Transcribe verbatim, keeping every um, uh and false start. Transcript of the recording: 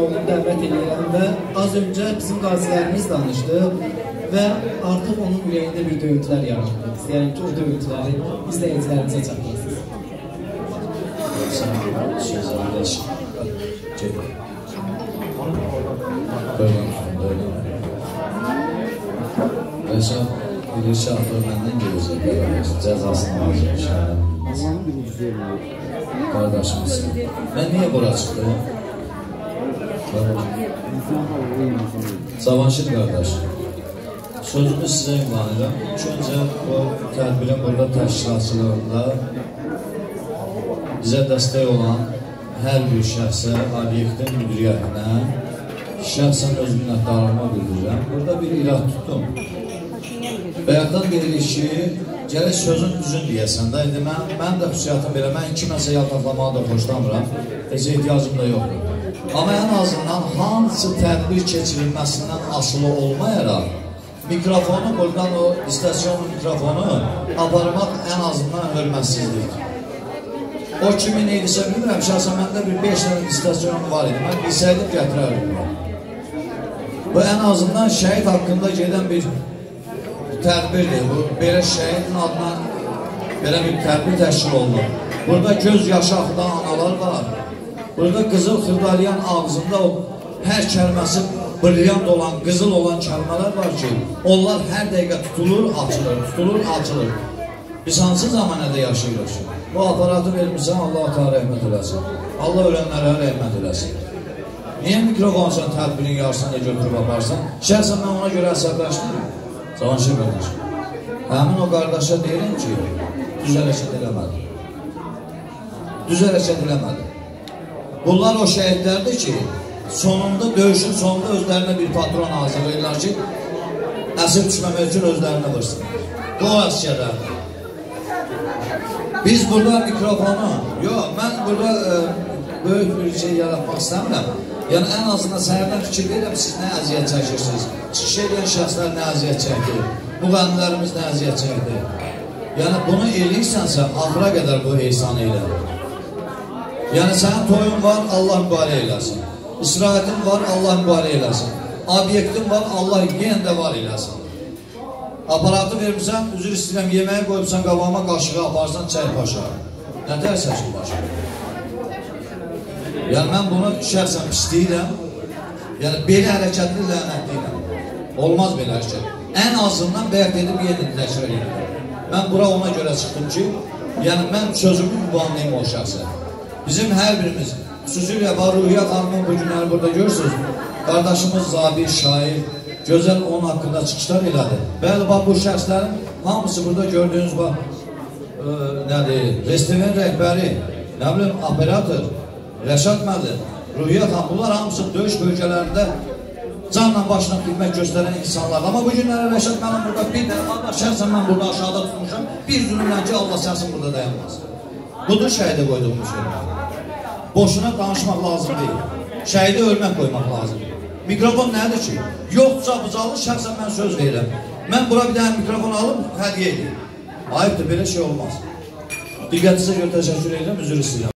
Dəvət edirəm və az öncə bizim qazilərimiz danışdı və artıq onun ürəyində bir döyüntülər yarandı. İstəyirəm ki, o döyüntüləri izləyicilərimizə çatdırsınız. Rəşad bilir ki, artıq məndən gələcək, cəzasını alacaq. Qardaşımız. Mən niyə bura çıxdım? Cavanşir qardaş, sözümü sizə ünvanıram. İlk öncə bu tədbirin burada təşkilatçılığında bizə dəstək olan hər bir şəxsə, obyektin müdiriyyətinə şəxsən öz minnətdarlığımı bildirirəm. Burada bir irad tutdum. Bayaqdan deyirik ki, gələk sözün düzün deyəsən də, indi mən, mən də xüsusiyyatım belə, mən kiməsə yaltaqlamağı da xoşlamıram, heç ehtiyacım da yoxdur. Amma ən azından hansı tədbir keçirilməsindən asılı olmayaraq, mikrofonu, buradan o istasyonun mikrofonu aparmaq ən azından hörmətsizlik. O kimi neydisə bilmirəm, şahsən məndə bir beş dənə istasyonum var idi, mən bilsəydim gətirərdim. Bu ən azından şəhid haqqında gedən bir tədbirdir. Bu, belə şəhidin adına belə bir tədbir təşkil olunur. Burada göz yaşı axıdan analar var. Burada qızıl xırdalayan ağzında o hər kəlməsi brilyant olan, qızıl olan kəlmələr var ki, onlar hər dəqiqə tutulur, açılır, tutulur, açılır. Biz hansı zamanədə yaşayırıq ki? Bu aparatı vermirsən, Allah-u Teala rəhmət eləsin. Allah ölənlərə rəhmət eləsin. Niyə mikrofon sən tədbirin yarısında götürüb aparsan? Şəhsən mən ona görə əsəbləşdim. Cavanşir qardaş. Həmin o qardaşa deyirəm ki, düz hərəkət eləmədi. Düz hərəkət eləmədi. Bunlar o şəhidlərdir ki, sonunda, döyüşün sonunda özlərinə bir patron hazırlayırlar ki, əsir düşməmək üçün özlərinə vırsın. Bu əsgərlərdir. Biz burada mikrofonu, yox, mən burada e, böyük bir şey yaratmaq istəmirəm. Yəni, ən azından səhərdən fikir verirəm, siz nə əziyyət çəkirsiniz? Çıxış edən şəxslər nə əziyyət çəkir? Müğənnilərimiz nə əziyyət çəkir? Yəni, bunu eləyirsənsə, axıra qədər bu heysanı elə. Yəni, sənin toyun var, Allah mübarək eləsin. İstirahətin var, Allah mübarək eləsin. Obyektin var, Allah yenə də var eləsin. Aparatı vermirsən, üzr istəyirəm, yeməyi qoyubsan, qabağıma qaşığı aparsan, çay paşa. Nə tərsən ki, başa? Yəni, mən bunu şəxsən pisləyirəm. Yəni, belə hərəkətli lənətliyirəm. Olmaz belə hərəkət. Ən azından bəyək edib yedin təşkil edirəm. Mən bura ona görə çıxdım ki, yəni, mən sözümü mübanlıyım o şəxsə. Bizim hər birimiz, xüsusilə var, Ruhiyyə xanımın bu günləri burada görürsünüz, qardaşımız Zabir, şair, gözəl onun haqqında çıxışlar elədi. Bəli, bax, bu şəxslərin hamısı burada gördüyünüz, bax, e, nədir, restoran rəhbəri, nə bilim, operator, Rəşad müəllim, Ruhiyyə xanım, bunlar hamısı döyüş bölgələrində canla başına xidmət göstərən insanlar. Amma bu günləri Rəşad müəllim burada bir dənə, Allah şəhsən mən burada aşağıda tutmuşam, bir zülümdən ki, Allah şəhsin burada dayanmaz. Budur şəhidə qoyduğumuz ölmək. Boşuna danışmaq lazım deyil. Şəhidi ölmək qoymaq lazım. Mikrofon nədir ki? Yoxsa bucalı şəxsən mən söz verirəm. Mən bura bir dənə mikrofon alıb hədiyyə edeyim. Ayıbdır, belə şey olmaz. Diqqətinizə görə təşəkkür edirəm, üzr istəyirəm.